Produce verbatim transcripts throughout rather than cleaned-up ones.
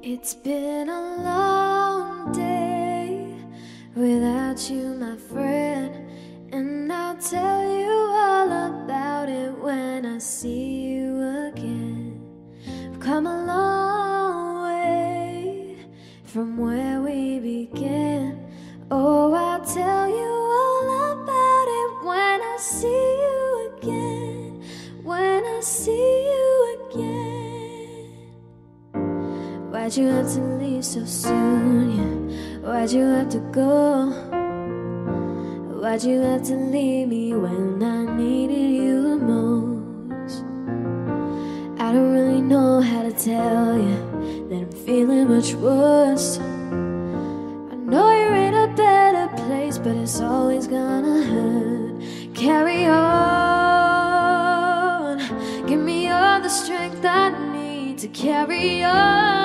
It's been a long day without you, my friend, and I'll tell you all about it when I see you again. We've come a long way from where we began. Oh, I'll tell you all about it when I see you again, when I see you again. Why'd you have to leave so soon, yeah? Why'd you have to go? Why'd you have to leave me when I needed you the most? I don't really know how to tell you that I'm feeling much worse. I know you're in a better place, but it's always gonna hurt. Carry on, give me all the strength I need to carry on.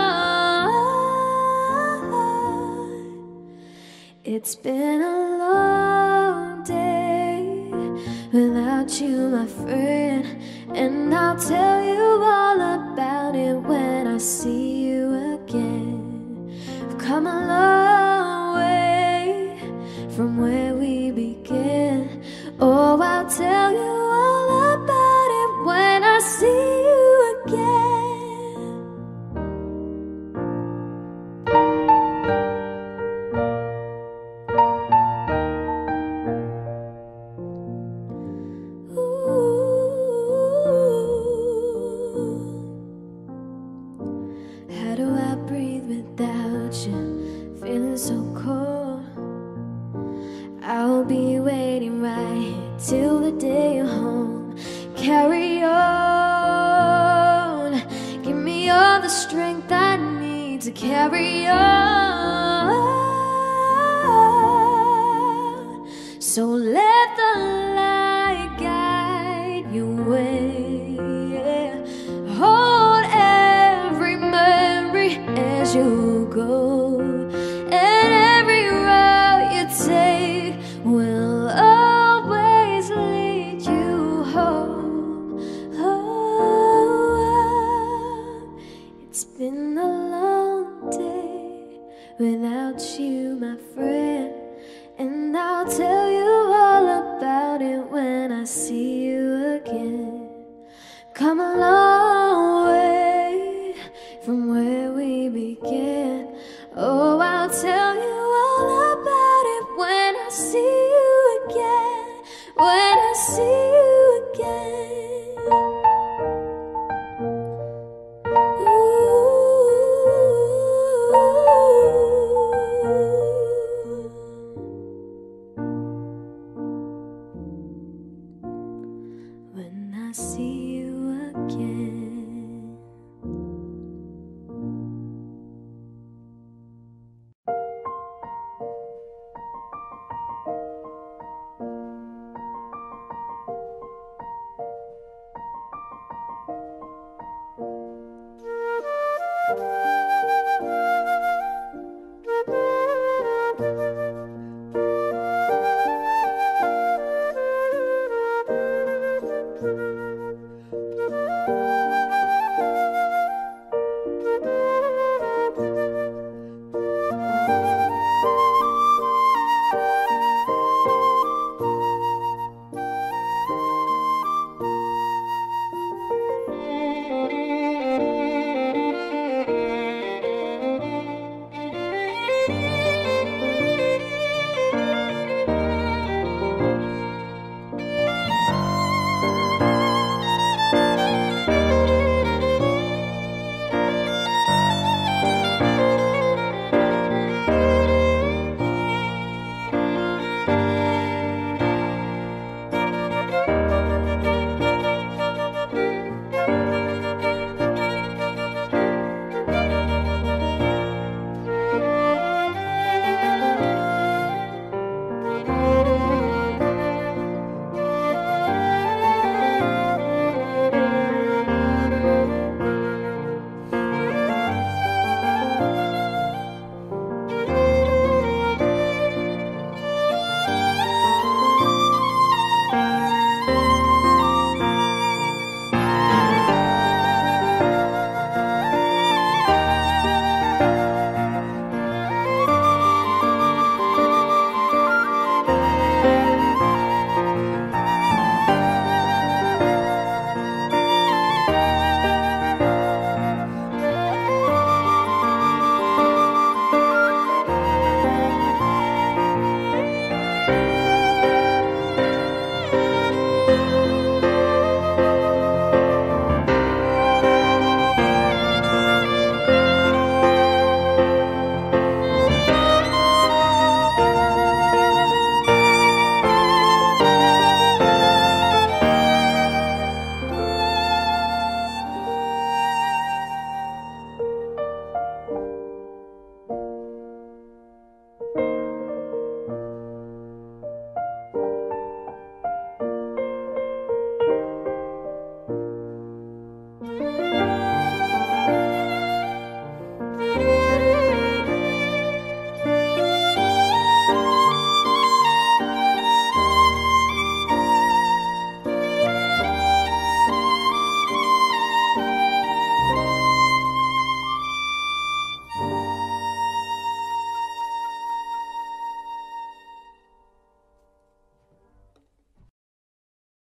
It's been a long day without you, my friend, and I'll tell you all about it when I see you again. We've come a long way from where we began. Oh, I'll tell you all about it when I see you again. How do I breathe without you? Feeling so cold. I'll be waiting right here till the day you're home. Carry on, give me all the strength I need to carry on. So let the light guide your way, yeah. Hold every memory as you go, and every route you take will always lead you home. Oh, it's been a long day without you, my friend, and I'll tell you all about it when I see you again. Come a long way from where we began. Oh, I'll tell